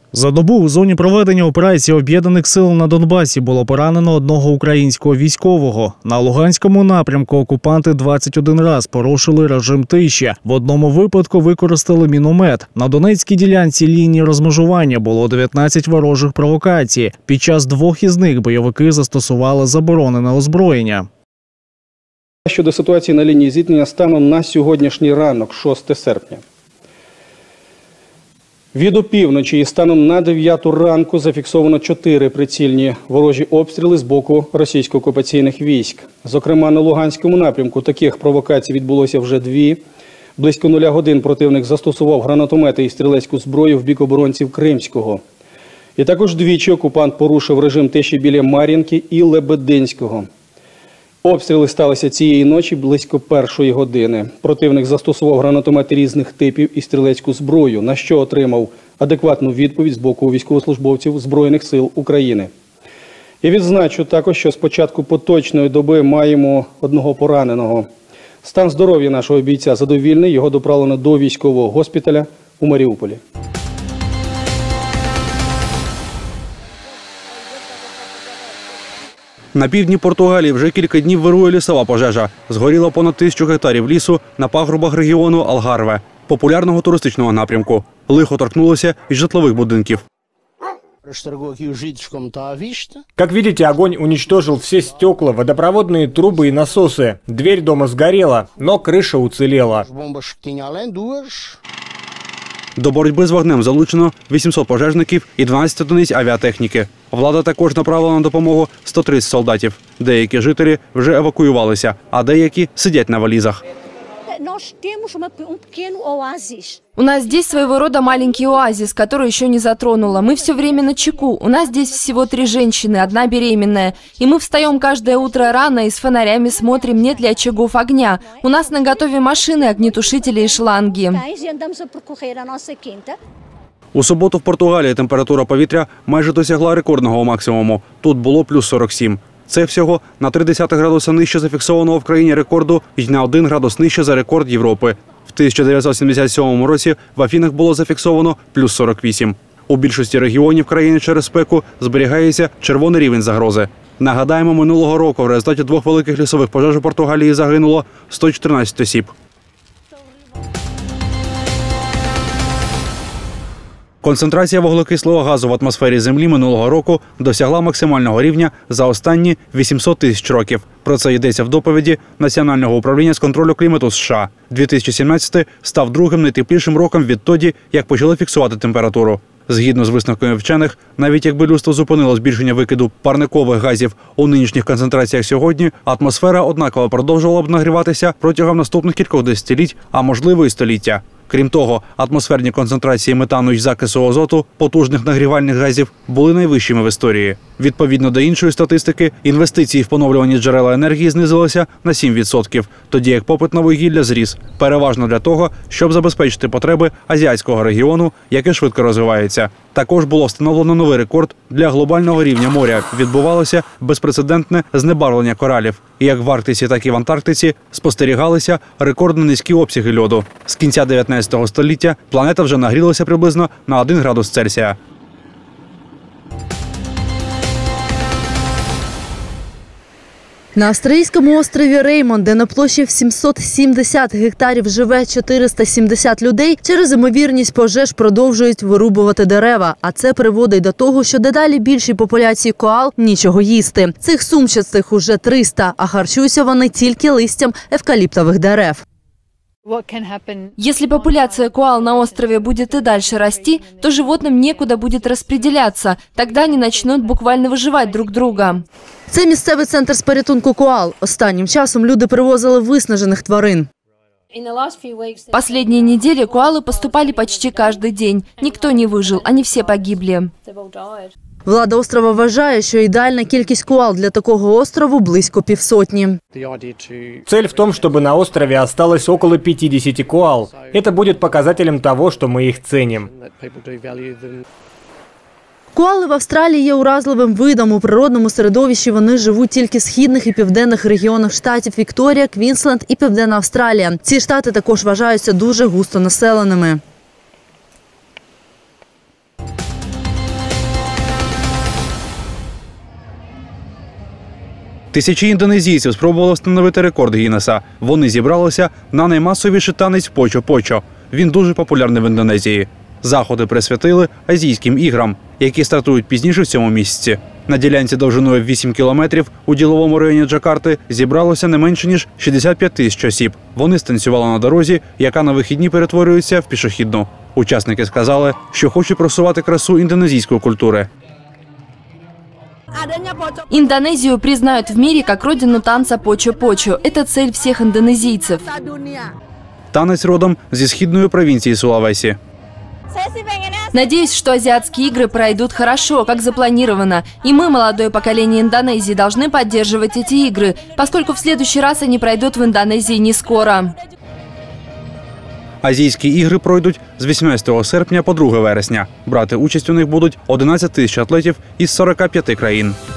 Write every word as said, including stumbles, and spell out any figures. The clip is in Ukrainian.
За добу у зоні проведення операції Об'єднаних сил на Донбасі було поранено одного українського військового. На Луганському напрямку окупанти двадцять один раз порушили режим тиші. В одному випадку використали міномет. На Донецькій ділянці лінії розмежування було дев'ятнадцять ворожих провокацій. Під час двох із них бойовики застосували заборонене озброєння. Щодо ситуації на лінії зіткнення станом на сьогоднішній ранок, шостого серпня. Від опівночі і станом на дев'яту ранку зафіксовано чотири прицільні ворожі обстріли з боку російсько-окупаційних військ. Зокрема, на Луганському напрямку таких провокацій відбулося вже дві. Близько нуля годин противник застосував гранатомети і стрілецьку зброю в бік оборонців Кримського. І також двічі окупант порушив режим тиші біля Мар'їнки і Лебединського. Обстріли сталися цієї ночі близько першої години. Противник застосував гранатомети різних типів і стрілецьку зброю, на що отримав адекватну відповідь з боку військовослужбовців Збройних сил України. І відзначу також, що з початку поточної доби маємо одного пораненого. Стан здоров'я нашого бійця задовільний, його доправлено до військового госпіталя у Маріуполі. На півдні Португалії вже кілька днів вирує лісова пожежа. Згоріло понад тисячу гектарів лісу на пагорбах регіону Алгарве, популярного туристичного напрямку. Лихо торкнулося і житлових будинків. Как видите, огонь уничтожил все стекла, водопроводные трубы и насосы. Дверь дома сгорела, но крыша уцелела. До боротьби з вогнем залучено вісімсот пожежників і дванадцять одиниць авіатехніки. Влада також направила на допомогу сто тридцять солдатів. Деякі жителі вже евакуювалися, а деякі сидять на валізах. У нас здесь своего рода маленький оазис, который еще не затронуло. Мы все время начеку. У нас здесь всего три женщины, одна беременная. И мы встаем каждое утро рано и с фонарями смотрим, нет ли очагов огня. У нас наготове машины, огнетушители и шланги. У суботу в Португалії температура повітря майже досягла рекордного максимуму. Тут було плюс сорок сім. Це всього на три десятих градуса нижче зафіксованого в країні рекорду і на один градус нижче за рекорд Європи. В тисяча дев'ятсот сімдесят сьомому році в Афінах було зафіксовано плюс сорок вісім. У більшості регіонів країни через спеку зберігається червоний рівень загрози. Нагадаємо, минулого року в результаті двох великих лісових пожеж у Португалії загинуло сто чотирнадцять осіб. Концентрація вуглекислого газу в атмосфері Землі минулого року досягла максимального рівня за останні вісімсот тисяч років. Про це йдеться в доповіді Національного управління з контролю клімату США. дві тисячі сімнадцятий став другим найтеплішим роком відтоді, як почали фіксувати температуру. Згідно з висновками вчених, навіть якби людство зупинило збільшення викиду парникових газів у нинішніх концентраціях сьогодні, атмосфера однаково продовжувала б нагріватися протягом наступних кількох десятиліть, а можливо і століття. Крім того, атмосферні концентрації метану й закису азоту, потужних нагрівальних газів, були найвищими в історії. Відповідно до іншої статистики, інвестиції в поновлювані джерела енергії знизилися на сім відсотків, тоді як попит на вугілля зріс. Переважно для того, щоб забезпечити потреби азіатського регіону, яке швидко розвивається. Також було встановлено новий рекорд для глобального рівня моря. Відбувалося безпрецедентне знебарвлення коралів. І як в Арктиці, так і в Антарктиці спостерігалися рекордно низькі обсяги льоду. З кінця дев'ятнадцятого століття планета вже нагрілася приблизно на один градус Цельсія. На австралійському острові Реймон, де на площі в сімсот сімдесят гектарів живе чотириста сімдесят людей, через ймовірність пожеж продовжують вирубувати дерева. А це приводить до того, що дедалі більшій популяції коал нічого їсти. Цих сумчастих уже триста, а харчуються вони тільки листям евкаліптових дерев. Если популяция коал на острове будет и дальше расти, то животным некуда будет распределяться. Тогда они начнут буквально выживать друг друга. Це місцевий центр з порятунку коал. Останнім часом люди привозили виснажених тварин. Последние недели коалы поступали почти каждый день. Никто не выжил, они все погибли. Влада острова вважає, що ідеальна кількість коал для такого острову близько півсотні. Цель в том, чтобы на острове осталось около пятидесяти коал. Это будет показателем того, что мы их ценим. Коали в Австралії є уразливим видом. У природному середовищі вони живуть тільки в східних і південних регіонах штатів Вікторія, Квінсленд і Південна Австралія. Ці штати також вважаються дуже густо населеними. Тисячі індонезійців спробували встановити рекорд Гіннеса. Вони зібралися на наймасовіший танець Почо-Почо. Він дуже популярний в Індонезії. Заходи присвятили Азійським іграм, які стартують пізніше в цьому місяці. На ділянці довжиною вісім кілометрів у діловому районі Джакарти зібралося не менше, ніж шістдесят п'ять тисяч осіб. Вони станцювали на дорозі, яка на вихідні перетворюється в пішохідну. Учасники сказали, що хочуть просувати красу індонезійської культури. Индонезию признают в мире как родину танца Почо-Почо. Это цель всех индонезийцев. Танець родом зі східної провінції Сулавесі. Надеюсь, что азиатские игры пройдут хорошо, как запланировано. И мы, молодое поколение Индонезии, должны поддерживать эти игры, поскольку в следующий раз они пройдут в Индонезии не скоро. Азійські ігри пройдуть з вісімнадцятого серпня по друге вересня. Брати участь у них будуть одинадцять тисяч атлетів із сорока п'яти країн.